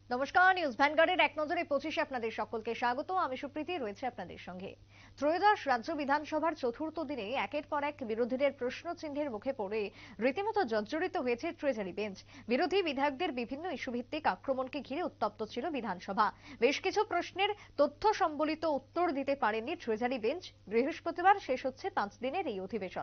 নমস্কার, নিউজ ভ্যানগার্ডের এক নজরে 25 আপনাদের সকলকে স্বাগত। আমি সুপ্রীতি রয়েছে আপনাদের সঙ্গে। ত্রয়োদশ রাজ্য বিধানসভার চতুর্থ দিনে একের পর এক বিরোধীদের প্রশ্ন চিহ্নের মুখে পড়ে রীতিমতো জর্জরিত হয়েছে ট্রেজারি বেঞ্চ। বিরোধী বিধায়কদের বিভিন্ন ইস্যু ভিত্তিক আক্রমণকে ঘিরে উত্তপ্ত ছিল বিধানসভা। বেশ কিছু প্রশ্নের তথ্য সম্বলিত উত্তর দিতে পারেনি ট্রেজারি বেঞ্চ। বৃহস্পতিবার শেষ হচ্ছে 5 দিনের এই অধিবেশন।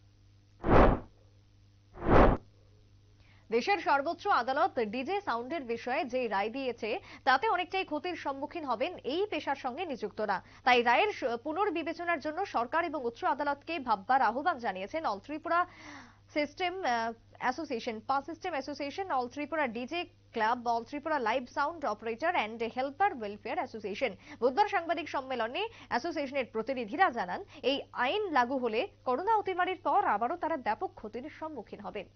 দেশের সর্বোচ্চ আদালত ডিজে সাউন্ডের বিষয়ে যে রায় দিয়েছে তাতে অনেকটাই ক্ষতির সম্মুখীন হবেন এই পেশার সঙ্গে নিযুক্তরা। তাই রায়ের পুনর্বিবেচনার জন্য সরকার এবং উচ্চ আদালতকে ভাববার আহ্বান জানিয়েছেন all Tripura system association, all Tripura DJ club, all Tripura live sound operator and helper welfare association. বুধবার সাংবাদিক সম্মেলনে অ্যাসোসিয়েশনের প্রতিনিধিরা জানান, এই আইন লাগু হলে করোনা অতিমারির পর আবারও তারা ব্যাপক ক্ষতির সম্মুখীন হবেন।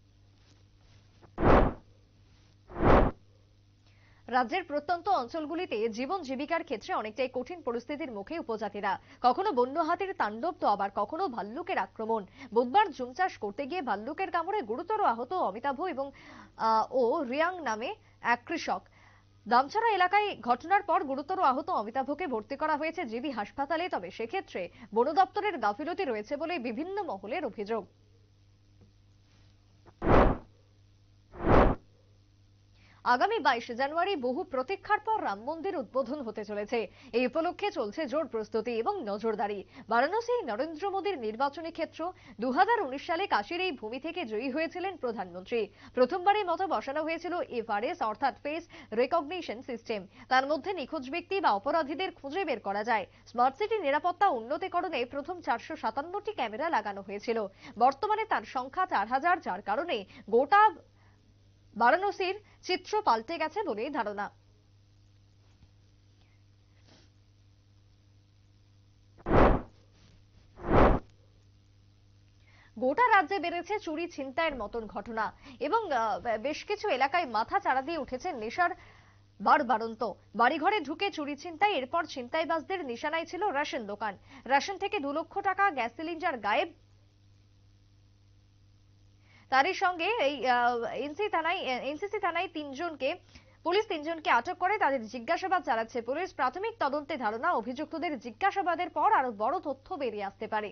রাজ্যের প্রত্যন্ত অঞ্চলগুলিতে জীবন জীবিকার ক্ষেত্রে অনেকটাই কঠিন পরিস্থিতির মুখে উপজাতিরা। কখনো বন্য হাতির তাণ্ডব তো আবার কখনো ভাল্লুকের আক্রমণ। বুধবার জুম চাষ করতে গিয়ে ভাল্লুকের কামড়ে গুরুতর আহত অমিতাভ এবং রিয়াং নামে এক কৃষক। দামছড়া এলাকায় ঘটনার পর গুরুতর আহত অমিতাভকে ভর্তি করা হয়েছে জিবি হাসপাতালে। তবে সেক্ষেত্রে বন দপ্তরের গাফিলতি রয়েছে বলে বিভিন্ন মহলের অভিযোগ। আগামী 22 জানুয়ারি বহু প্রতীক্ষার পর রাম মন্দির উদ্বোধন হতে চলেছে। এই উপলক্ষে চলছে জোর প্রস্তুতি এবং নজরদারি। বারাণসী নরেন্দ্র মোদীর নির্বাচনী ক্ষেত্র। 2019 সালে কাশীর এই ভূমি থেকে জয়ী হয়েছিলেন প্রধানমন্ত্রী। প্রথমবারের মতো বসানো হয়েছিল এফআরএস অর্থাৎ ফেস রেকগনিশন সিস্টেম। তার মধ্যে নিখোঁজ ব্যক্তি বা অপরাধীদের খুঁজে বের করা যায়। স্মার্ট সিটি নিরাপত্তা উন্নতিকরণে প্রথম 457টি ক্যামেরা লাগানো হয়েছিল। বর্তমানে তার সংখ্যা 4000, যার কারণে গোটা বারাণসীর চিত্র পাল্টে গেছে বলেই ধারণা। গোটা রাজ্যে বেড়েছে চুরি ছিনতাইয়ের মতন ঘটনা এবং বেশ কিছু এলাকায় মাথা চাড়া দিয়ে উঠেছে নেশার বাড়বাড়ন্ত। বাড়িঘরে ঢুকে চুরি ছিনতাই, এরপর ছিনতাইবাজদের নিশানায় ছিল রেশন দোকান। রেশন থেকে 2 লক্ষ টাকা, গ্যাস সিলিন্ডার গায়েব। তারই সঙ্গে এই এনসিসি থানায় পুলিশ তিনজনকে আটক করে তাদের জিজ্ঞাসাবাদ চালাচ্ছে পুলিশ। প্রাথমিক তদন্তে ধারণা, অভিযুক্তদের জিজ্ঞাসাবাদের পর আরো বড় তথ্য বেরিয়ে আসতে পারে।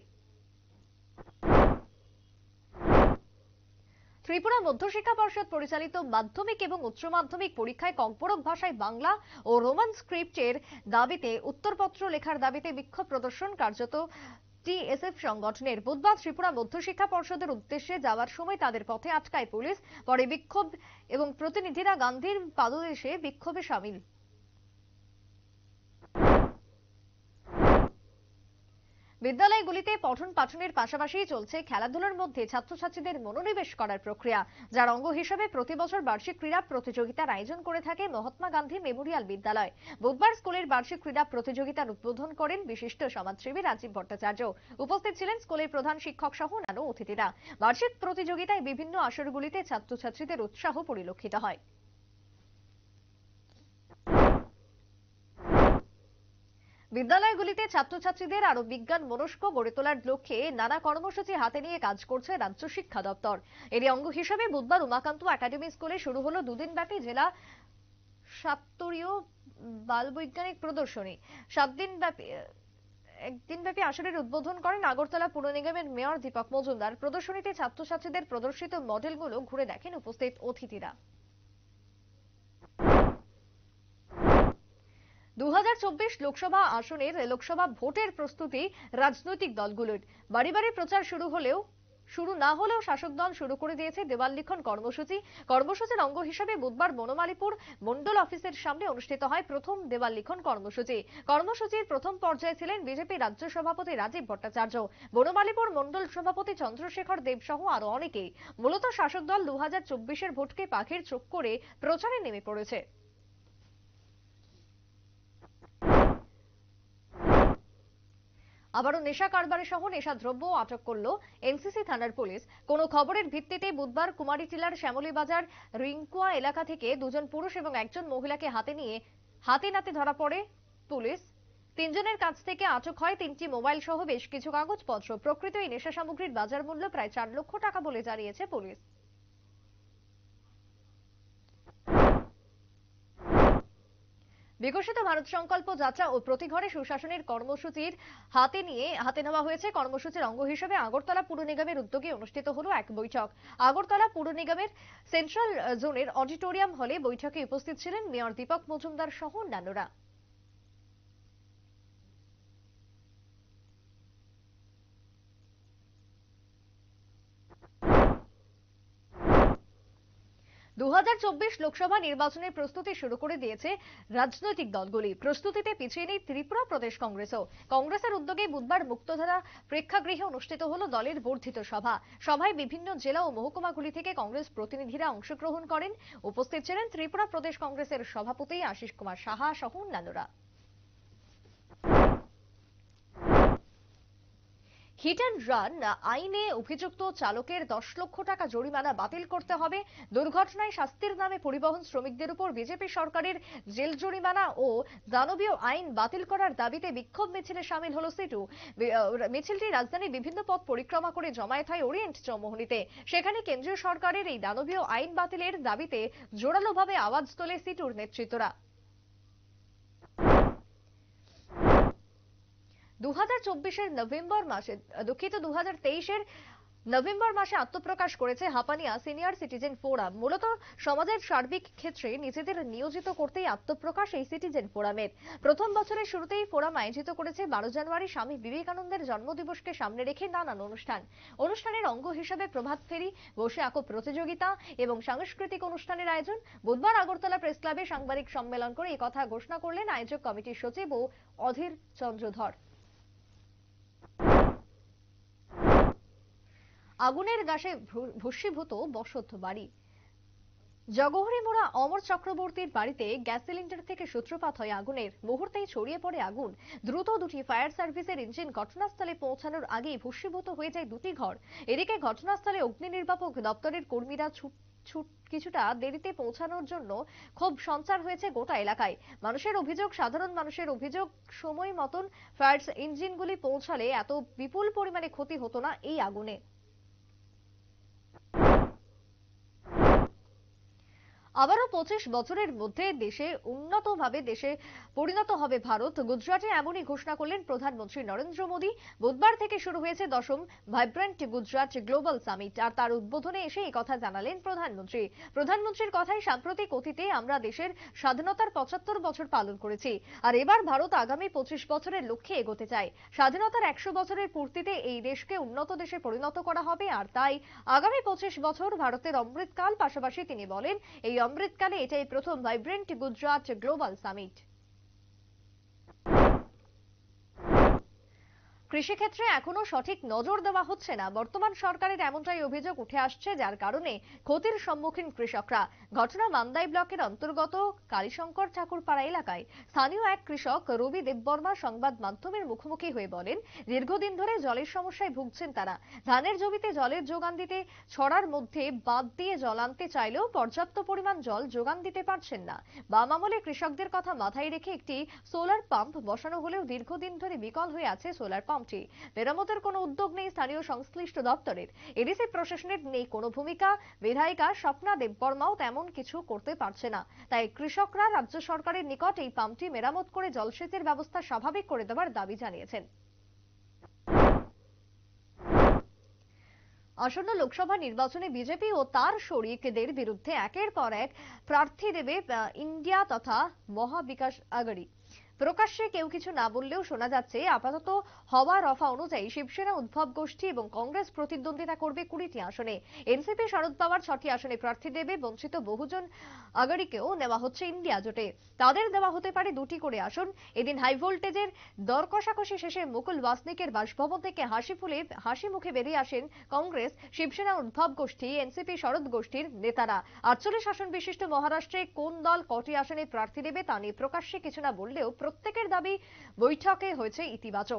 ত্রিপুরা মধ্যশিক্ষা পর্ষদ পরিচালিত মাধ্যমিক এবং উচ্চ মাধ্যমিক পরীক্ষায় কর্কট ভাষায় বাংলা ও রোমান স্ক্রিপ্টের দাবিতে উত্তরপত্র লেখার দাবিতে বিক্ষোভ প্রদর্শন কার্যত টিএসএফ সংগঠনের। বুধবার ত্রিপুরা মধ্যশিক্ষা পর্ষদের উদ্দেশ্যে যাওয়ার সময় তাদের পথে আটকায় পুলিশ। পরে বিক্ষোভ এবং প্রতিনিধিরা গান্ধীর পাদদেশে বিক্ষোভে সামিল। বিদ্যালয়গুলিতে পঠন পাঠনের পাশাপাশি চলছে খেলাধুলার মধ্যে ছাত্রছাত্রীদের মনোনিবেশ করার প্রক্রিয়া, যার অঙ্গ হিসেবে প্রতি বছর বার্ষিক ক্রীড়া প্রতিযোগিতার আয়োজন করে থাকে মহাত্মা গান্ধী মেমোরিয়াল বিদ্যালয়। বুধবার স্কুলের বার্ষিক ক্রীড়া প্রতিযোগিতার উদ্বোধন করেন বিশিষ্ট সমাজসেবী রাজীব ভট্টাচার্য। উপস্থিত ছিলেন স্কুলের প্রধান শিক্ষক সহ অন্যান্য অতিথিরা। বার্ষিক প্রতিযোগিতায় বিভিন্ন আসরগুলিতে ছাত্রছাত্রীদের উৎসাহ পরিলক্ষিত হয়। বিদ্যালয়গুলিতে ছাত্রছাত্রীদের আরো বিজ্ঞান মনস্ক গড়ে তোলার লক্ষ্যে নানা কর্মসূচি হাতে নিয়ে কাজ করছে রাজ্য শিক্ষা দপ্তর। এরই অঙ্গ হিসেবে বুধবার উমাকান্ত একাডেমি স্কুলে শুরু হলো দুদিনব্যাপী জেলা সাত্তরীয় বালবৈজ্ঞানিক প্রদর্শনী। একদিনব্যাপী আসরের উদ্বোধন করেন আগরতলা পুর নিগমের মেয়র দীপক মজুমদার। প্রদর্শনীতে ছাত্রছাত্রীদের প্রদর্শিত মডেলগুলো ঘুরে দেখেন উপস্থিত অতিথিরা। 2024 লোকসভা আসনের লোকসভা ভোটের প্রস্তুতি রাজনৈতিক দলগুলোর। বাড়ি বাড়ি প্রচার শুরু না হলেও শাসক দল শুরু করে দিয়েছে দেওয়াল লিখন কর্মসূচি। কর্মসূচির অঙ্গ হিসেবে বুধবার বনমালীপুর মন্ডল অফিসের সামনে অনুষ্ঠিত হয় প্রথম দেওয়াল লিখন কর্মসূচি। কর্মসূচির প্রথম পর্যায়ে ছিলেন বিজেপি রাজ্য সভাপতি রাজীব ভট্টাচার্য, বনমালীপুর মন্ডল সভাপতি চন্দ্রশেখর দেব সহ আরো অনেকেই। মূলত শাসক দল 2024 ভোটকে পাখির চোখ করে প্রচারে নেমে পড়েছে। আবারও নেশা কারবারি সহ নেশা দ্রব্য আটক করল এনসিসি থানার পুলিশ। কোন খবরের ভিত্তিতে বুধবার কুমারীটিলার শ্যামলীবাজার রিংকুয়া এলাকা থেকে 2 জন পুরুষ এবং 1 জন মহিলাকে হাতে নাতে ধরা পড়ে পুলিশ। 3 জনের কাছ থেকে আটক হয় 3টি মোবাইল সহ বেশ কিছু কাগজপত্র। প্রকৃত এই নেশা সামগ্রীর বাজার মূল্য প্রায় 4 লক্ষ টাকা বলে জানিয়েছে পুলিশ। বিকশিত ভারত সংকল্প যাত্রা ও প্রতি ঘরে সুশাসনের কর্মসূচির হাতে নেওয়া হয়েছে। কর্মসূচির অঙ্গ হিসেবে আগরতলা পুর নিগমের উদ্যোগে অনুষ্ঠিত হলো এক বৈঠক। আগরতলা পুর নিগমের সেন্ট্রাল জোনের অডিটোরিয়াম হলে বৈঠকে উপস্থিত ছিলেন মেয়র দীপক মজুমদার সহ অন্যান্যরা। 2024 লোকসভা নির্বাচনের প্রস্তুতি শুরু করে দিয়েছে রাজনৈতিক দলগুলি। প্রস্তুতিতে পিছিয়ে নেই ত্রিপুরা প্রদেশ কংগ্রেসও। কংগ্রেসের উদ্যোগে বুধবার মুক্তধারা প্রেক্ষাগৃহে অনুষ্ঠিত হলো দলের বর্ধিত সভা। সভায় বিভিন্ন জেলা ও মহকুমাগুলি থেকে কংগ্রেস প্রতিনিধিরা অংশগ্রহণ করেন। উপস্থিত ছিলেন ত্রিপুরা প্রদেশ কংগ্রেসের সভাপতি আশিস কুমার সাহা সহ অন্যান্যরা। হিট অ্যান্ড রান আইনে অভিযুক্ত চালকের 10 লক্ষ টাকা জরিমানা বাতিল করতে হবে। দুর্ঘটনায় শাস্তির নামে পরিবহন শ্রমিকদের উপর বিজেপি সরকারের জেল জরিমানা ও দানবীয় আইন বাতিল করার দাবিতে বিক্ষোভ মিছিলে সামিল হলো সিটু। মিছিলটি রাজধানীর বিভিন্ন পথ পরিক্রমা করে জমায়েত হয় ওরিয়েন্ট চৌমুহনীতে। সেখানে কেন্দ্রীয় সরকারের এই দানবীয় আইন বাতিলের দাবিতে জোরালোভাবে আওয়াজ তোলে সিটুর নেতৃত্বরা। 2024 নভেম্বর মাসে 2023 নভেম্বর মাসে আত্মপ্রকাশ করেছে হাপানিয়া সিনিয়র সিটিজেন ফোরাম। মূলত সমাজের সার্বিক ক্ষেত্রে নিজেদের নিয়োজিত করতেই আত্মপ্রকাশ এই সিটিজেন ফোরামের। প্রথম বছরের শুরুতেই ফোরাম আয়োজিত করেছে 12 জানুয়ারি স্বামী বিবেকানন্দের জন্মদিবসকে সামনে রেখে নানান অনুষ্ঠানের অঙ্গ হিসেবে প্রভাত ফেরি, বসে আঁকো প্রতিযোগিতা এবং সাংস্কৃতিক অনুষ্ঠানের আয়োজন। বুধবার আগরতলা প্রেস ক্লাবে সাংবাদিক সম্মেলন করে এই কথা ঘোষণা করলেন আয়োজক কমিটির সচিব ও অধীর চন্দ্রধর। আগুনের গাছে ভস্মীভূত বসত বাড়ি। জগহরিমোড়া অমর চক্রবর্তীর বাড়িতে গ্যাস সিলিন্ডার থেকে সূত্রপাত হয় আগুনের। মুহূর্তেই ছড়িয়ে পড়ে আগুন। দ্রুত দুটি ফায়ার সার্ভিসের ইঞ্জিন ঘটনাস্থলে পৌঁছানোর আগেই ভস্মীভূত হয়ে যায় দুটি ঘর। এদিকে ঘটনাস্থলে অগ্নি নির্বাপক দপ্তরের কর্মীরা কিছুটা দেরিতে পৌঁছানোর জন্য ক্ষোভ সঞ্চার হয়েছে গোটা এলাকায়। সাধারণ মানুষের অভিযোগ, সময় মতন ফায়ার ইঞ্জিনগুলি পৌঁছালে এত বিপুল পরিমাণে ক্ষতি হতো না এই আগুনে। আবারও 25 বছরের মধ্যে দেশে পরিণত হবে ভারত। গুজরাটে এমনই ঘোষণা করলেন প্রধানমন্ত্রী নরেন্দ্র মোদী। বুধবার থেকে শুরু হয়েছে 10ম ভাইব্রেন্ট গুজরাট গ্লোবাল সামিট। আর তার উদ্বোধনে এসে এই কথা জানালেন প্রধানমন্ত্রীর কথায়, সাম্প্রতিক অতীতে আমরা দেশের স্বাধীনতার 75 বছর পালন করেছি। আর এবার ভারত আগামী 25 বছরের লক্ষ্যে এগোতে চায়। স্বাধীনতার 100 বছরের পূর্তিতে এই দেশকে উন্নত দেশে পরিণত করা হবে। আর তাই আগামী 25 বছর ভারতের অমৃতকাল। পাশাপাশি তিনি বলেন, এই অমৃতকালে এটাই প্রথম ভাইব্রেন্ট গুজরাট গ্লোবাল সামিট। কৃষিক্ষেত্রে এখনো সঠিক নজর দেওয়া হচ্ছে না। বর্তমান সরকারের এমনটাই অভিযোগ উঠে আসছে, যার কারণে ক্ষতির সম্মুখীন কৃষকরা। ঘটনা মান্দাই ব্লকের অন্তর্গত কালীশঙ্কর ঠাকুরপাড়া এলাকায়। স্থানীয় এক কৃষক রবি দেববর্মা সংবাদ মাধ্যমের মুখোমুখি হয়ে বলেন, দীর্ঘদিন ধরে জলের সমস্যায় ভুগছেন তারা। ধানের জমিতে জলের যোগান দিতে ছড়ার মধ্যে বাঁধ দিয়ে জল আনতে চাইলেও পর্যাপ্ত পরিমাণ জল যোগান দিতে পারছেন না। বাম আমলে কৃষকদের কথা মাথায় রেখে একটি সোলার পাম্প বসানো হলেও দীর্ঘদিন ধরে বিকল হয়ে আছে সোলার পাম্পটি। মেরামতের কোনো উদ্যোগ নেই স্থানীয় সংশ্লিষ্ট দপ্তরের। এডিসি প্রশাসনের নেই কোনো ভূমিকা। বিধায়িকা স্বপ্না দেববর্মাও তেমন কিছু করতে পারছে না। তাই কৃষকরা রাজ্য সরকারের নিকট এই পাম্পটি মেরামত করে জলসেচের ব্যবস্থা স্বাভাবিক করে দেওয়ার দাবি জানিয়েছেন। আসন্ন লোকসভা নির্বাচনে বিজেপি ও তার শরিকদের বিরুদ্ধে একের পর এক প্রার্থী দেবে ইন্ডিয়া তথা মহাবিকাশ আঘাড়ি। প্রকাশ্যে কেউ কিছু না বললেও শোনা যাচ্ছে, আপাতত হওয়া রফা অনুযায়ী শিবসেনা, উদ্ভব গোষ্ঠী এবং কংগ্রেস প্রতিদ্বন্দ্বিতা করবে 20টি আসনে। এনসিপি শরদ পাওয়ার 6টি আসনে প্রার্থী দেবে। বঞ্চিত বহুজন আঘাড়িকেও নেওয়া হচ্ছে ইন্ডিয়া জোটে। তাদের দেওয়া হতে পারে 2টি করে আসন। এদিন হাই ভোল্টেজের দর কষাকষি শেষে মুকুল ওয়াসনিকের বাসভবন থেকে হাসি মুখে বেরিয়ে আসেন কংগ্রেস, শিবসেনা, উদ্ভব গোষ্ঠী, এনসিপি শরদ গোষ্ঠীর নেতারা। 48 আসন বিশিষ্ট মহারাষ্ট্রে কোন দল কটি আসনে প্রার্থী দেবে তা নিয়ে প্রকাশ্যে কিছু না বললেও প্রত্যেকের দাবি বৈঠকে হয়েছে ইতিবাচক।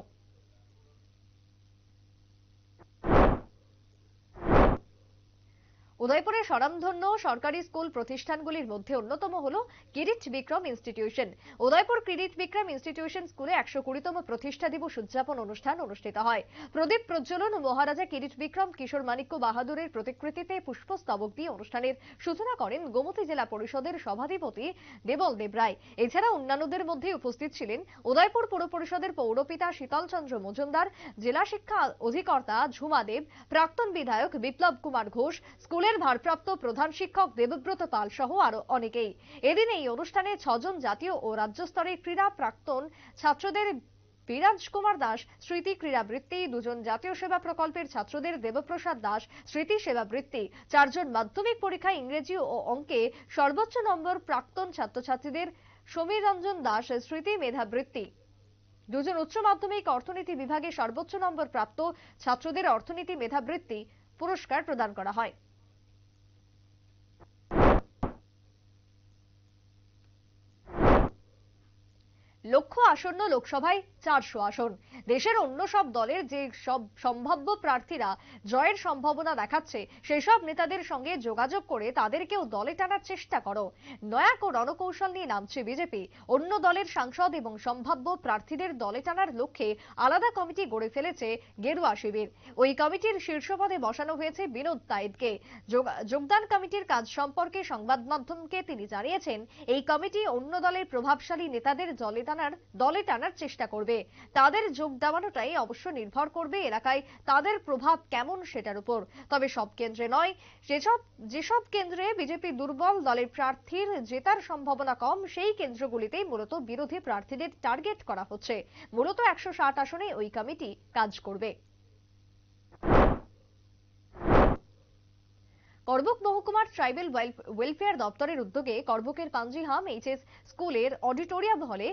উদয়পুরের স্বনামধন্য সরকারি স্কুল প্রতিষ্ঠানগুলির মধ্যে অন্যতম হলো কিরিট বিক্রম ইনস্টিটিউশন। উদয়পুর কিরিট বিক্রম ইনস্টিটিউশন স্কুলে 120তম প্রতিষ্ঠা দিবস উদযাপন অনুষ্ঠান অনুষ্ঠিত হয়। প্রদীপ প্রজ্বলন ও মহারাজা কিরিট বিক্রম কিশোর মাণিক্য বাহাদুরের প্রতিকৃতিতে পুষ্পস্তবক দিয়ে অনুষ্ঠানের সূচনা করেন গোমতী জেলা পরিষদের সভাধিপতি দেবল দেব রায়। এছাড়া অন্যান্যদের মধ্যে উপস্থিত ছিলেন উদয়পুর পৌর পরিষদের পৌরপিতা শীতল চন্দ্র মজুমদার, জেলা শিক্ষা অধিকর্তা ঝুমা দেব, প্রাক্তন বিধায়ক বিপ্লব কুমার ঘোষ, স্কুলের ভারপ্রাপ্ত প্রধান শিক্ষক দেবব্রত পাল সহ আরো অনেকেই। এদিন এই অনুষ্ঠানে 6 জন জাতীয় ও রাজ্য স্তরের ক্রীড়া প্রাক্তন ছাত্রদের বিরাজ কুমার দাস স্মৃতি ক্রীড়াবৃত্তি, 2 জন জাতীয় সেবা প্রকল্পের ছাত্রদের দেবপ্রসাদ দাস স্মৃতি সেবাবৃত্তি, 4 জন মাধ্যমিক পরীক্ষায় ইংরেজি ও অঙ্কে সর্বোচ্চ নম্বর প্রাক্তন ছাত্রছাত্রীদের সমীর রঞ্জন দাস স্মৃতি মেধাবৃত্তি, 2 জন উচ্চ মাধ্যমিক অর্থনীতি বিভাগে সর্বোচ্চ নম্বর প্রাপ্ত ছাত্রদের অর্থনীতি মেধাবৃত্তি পুরস্কার প্রদান করা হয়। লক্ষ্য আসন্ন লোকসভায় 400 আসন। দেশের অন্য সব দলের যে সব সম্ভাব্য প্রার্থীরা জয়ের সম্ভাবনা দেখাচ্ছে সেই সব নেতাদের সঙ্গে যোগাযোগ করে তাদেরকেও দলে টানার চেষ্টা করো। নয়া রণকৌশল নিয়ে নামছে বিজেপি। অন্য দলের সাংসদ এবং সম্ভাব্য প্রার্থীদের দলে টানার লক্ষ্যে আলাদা কমিটি গড়ে ফেলেছে গেরুয়া শিবির। ওই কমিটির শীর্ষ পদে বসানো হয়েছে বিনোদ তাইদকে। যোগদান কমিটির কাজ সম্পর্কে সংবাদ মাধ্যমকে তিনি জানিয়েছেন, এই কমিটি অন্য দলের প্রভাবশালী নেতাদের দলে টানার চেষ্টা করবে। তাদের যোগ দেওয়ানোটাই অবশ্য নির্ভর করবে এলাকায় তাদের প্রভাব কেমন সেটার উপর। তবে সব কেন্দ্রে নয়, যেসব কেন্দ্রে বিজেপি দুর্বল, দলের প্রার্থীর জেতার সম্ভাবনা কম, সেই কেন্দ্রগুলিতেই মূলত বিরোধী প্রার্থীদের টার্গেট করা হচ্ছে। মূলত 160 আসনে ওই কমিটি কাজ করবে। করবুক মহকুমার ট্রাইবেল ওয়েলফেয়ার দপ্তরের উদ্যোগে করবুকের পাঞ্জিহাম এইচএস স্কুলের অডিটোরিয়াম হলে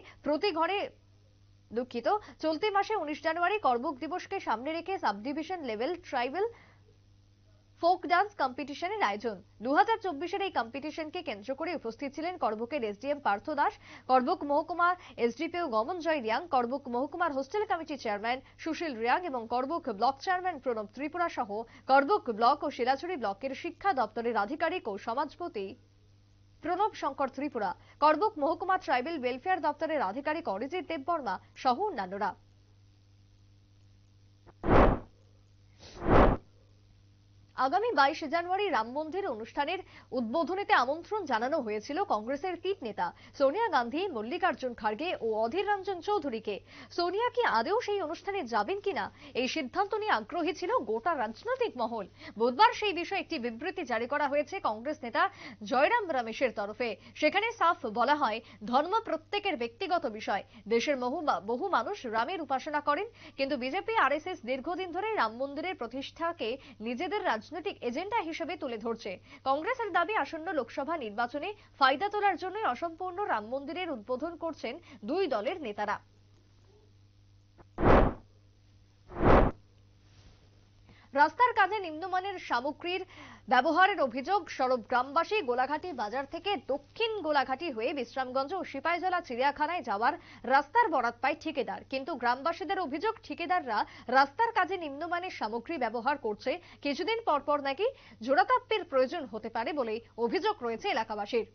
চলতি মাসে 19 জানুয়ারি করবুক দিবসকে সামনে রেখে sub division level tribal folk dance কম্পিটিশনের আয়োজন। 2024-এর এই কম্পিটিশনকে কেন্দ্র করে উপস্থিত ছিলেন করবুকের এসডিএম পার্থ দাস, করবুক মহকুমা এসডিপিও গমনজয় রিয়াং, করবুক মহকুমার hostel committee chairman Sushil Reang এবং করবুক ব্লক চেয়ারম্যান প্রণব ত্রিপুরা সহ করবুক ব্লক ও শিলাছড়ি ব্লকের শিক্ষা দপ্তরের আধিকারিক ও সমাজপতি প্রণব শঙ্কর ত্রিপুরা, করবুক মহকুমা ট্রাইবেল ওয়েলফেয়ার দপ্তরের আধিকারিক অরিজিৎ দেববর্মা সহ অন্যান্যরা। আগামী 22 জানুয়ারি রাম মন্দির অনুষ্ঠানের উদ্বোধনীতে আমন্ত্রণ জানানো হয়েছিল কংগ্রেসের 3 নেতা সোনিয়া গান্ধী, মল্লিকার্জুন খার্গে ও অধীর রঞ্জন চৌধুরীকে। সোনিয়া কি আদৌ সেই অনুষ্ঠানে যাবেন কিনা এই সিদ্ধান্ত নিয়ে আগ্রহী ছিল গোটা রাজনৈতিক মহল। বুধবার সেই বিষয়ে একটি বিবৃতি জারি করা হয়েছে কংগ্রেস নেতা জয়রাম রমেশের তরফে। সেখানে সাফ বলা হয়, ধর্ম প্রত্যেকের ব্যক্তিগত বিষয়। দেশের বহু মানুষ রামের উপাসনা করেন, কিন্তু বিজেপি আরএসএস দীর্ঘদিন ধরে রাম মন্দিরের প্রতিষ্ঠাকে নিজেদের রাজনৈতিক এজেন্ডা হিসেবে তুলে ধরছে। কংগ্রেসের দাবি, আসন্ন লোকসভা নির্বাচনে ফায়দা তোলার জন্য অসম্পূর্ণ রাম মন্দিরের উদ্বোধন করছেন 2 দলের নেতারা। রাস্তার কাজে নিম্নমানের সামগ্রীর ব্যবহারের অভিযোগ সরব গ্রামবাসী গোলাঘাটি বাজার থেকে দক্ষিণ গোলাঘাটি হয়ে বিশ্রামগঞ্জ ও সিপাহীজলা চিড়িয়াখানায় যাওয়ার রাস্তার বরাত পায় ঠিকাদার। কিন্তু গ্রামবাসীদের অভিযোগ, ঠিকাদাররা রাস্তার কাজে নিম্নমানের সামগ্রী ব্যবহার করছে। কিছুদিন পর নাকি জোড়াতাপ্পের প্রয়োজন হতে পারে বলে অভিযোগ রয়েছে এলাকাবাসীর।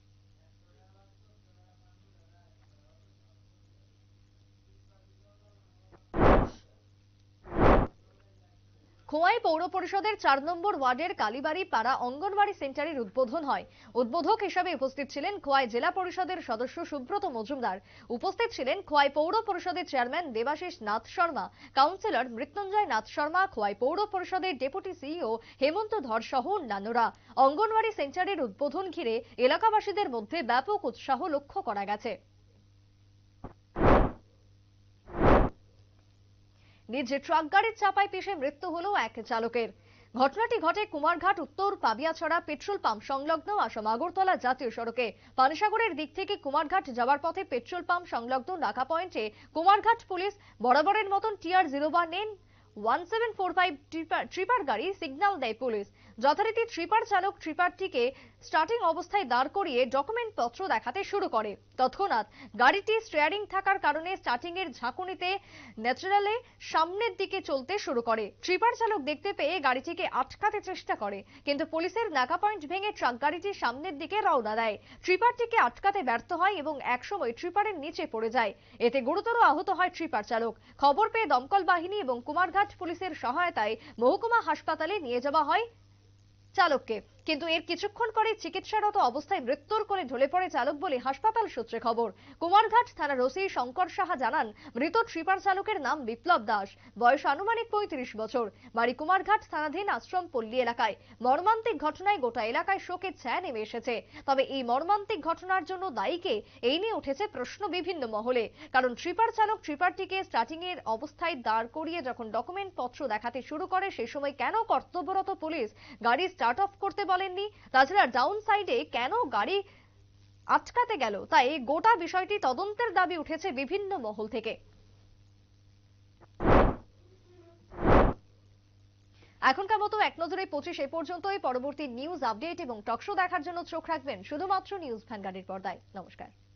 খোয়াই পৌর পরিষদের 4 নম্বর ওয়ার্ডের কালীবাড়ি পাড়া অঙ্গনওয়াড়ি সেন্টারের উদ্বোধন হয়। উদ্বোধক হিসেবে উপস্থিত ছিলেন খোয়াই জেলা পরিষদের সদস্য সুব্রত মজুমদার। উপস্থিত ছিলেন খোয়াই পৌর পরিষদের চেয়ারম্যান দেবাশিস নাথ শর্মা, কাউন্সিলর মৃত্যুঞ্জয় নাথ শর্মা, খোয়াই পৌর পরিষদের ডেপুটি সিইও হেমন্ত ধর সহ অন্যান্যরা। অঙ্গনওয়াড়ি সেন্টারের উদ্বোধন ঘিরে এলাকাবাসীদের মধ্যে ব্যাপক উৎসাহ লক্ষ্য করা গেছে। নিজে ট্রাক গাড়ির চাপায় পিষে মৃত্যু হলো এক চালকের। ঘটনাটি ঘটে কুমারঘাট উত্তর পাবিয়াছড়া পেট্রোল পাম্প সংলগ্ন আসাম আগরতলা জাতীয় সড়কে। পানিসাগরের দিক থেকে কুমারঘাট যাওয়ার পথে পেট্রোল পাম্প সংলগ্ন নাকা পয়েন্টে কুমারঘাট পুলিশ বরাবরের মতন TR 01N 1745 ট্রিপার গাড়ি সিগন্যাল দেয় পুলিশ। যথারীতি ট্রিপার চালক ট্রিপারটিকে স্টার্টিং অবস্থায় দাঁড় করিয়ে ডকুমেন্ট পত্র দেখাতে শুরু করে। তৎক্ষণাৎ গাড়িটি স্টিয়ারিং থাকার কারণে স্টার্টিং এর ঝাঁকুনিতে ন্যাচারালে সামনের দিকে চলতে শুরু করে। ট্রিপার চালক দেখতে পেয়ে গাড়িটিকে আটকাতে চেষ্টা করে, কিন্তু পুলিশের নাকা পয়েন্ট ভেঙে ট্রাক গাড়িটি সামনের দিকে রওনা দেয়। ট্রিপারটিকে আটকাতে ব্যর্থ হয় এবং একসময় ট্রিপারের নিচে পড়ে যায়। এতে গুরুতর আহত হয় ট্রিপার চালক। খবর পেয়ে দমকল বাহিনী এবং কুমারঘাট পুলিশের সহায়তায় মহকুমা হাসপাতালে নিয়ে যাওয়া হয় চালককে, কিন্তু এর কিছুক্ষণ পরে চিকিৎসারত অবস্থায় মৃত্যুর কোলে ঢলে পড়ে চালক বলে হাসপাতাল সূত্রে খবর। কুমারঘাট থানার ওসি শঙ্কর সাহা জানান, মৃত ট্রিপার চালকের নাম বিপ্লব দাস, বয়স আনুমানিক 35 বছর, বাড়ি কুমারঘাট থানাধীন আশ্রম পল্লী এলাকায়। মর্মান্তিক ঘটনায় গোটা এলাকায় শোকের ছায়া নেমে এসেছে। তবে এই মর্মান্তিক ঘটনার জন্য দায়ীকে এই নিয়ে উঠেছে প্রশ্ন বিভিন্ন মহলে। কারণ ট্রিপার চালক ট্রিপারটিকে স্টার্টিং এর অবস্থায় দাঁড় করিয়ে যখন ডকুমেন্ট পত্র দেখাতে শুরু করে, সেই সময় কেন কর্তব্যরত পুলিশ গাড়ি স্টার্ট অফ করতে বলেননি? তাছাড়া ডাউন সাইডে কেন গাড়ি আটকাতে গেল? তাই গোটা বিষয়টি তদন্তের দাবি উঠেছে বিভিন্ন মহল থেকে। এখনকার মতো এক নজরে 25 এ পর্যন্তই। পরবর্তী নিউজ আপডেট এবং টকশো দেখার জন্য চোখ রাখবেন শুধুমাত্র নিউজ ভ্যানগার্ডের পর্দায়। নমস্কার।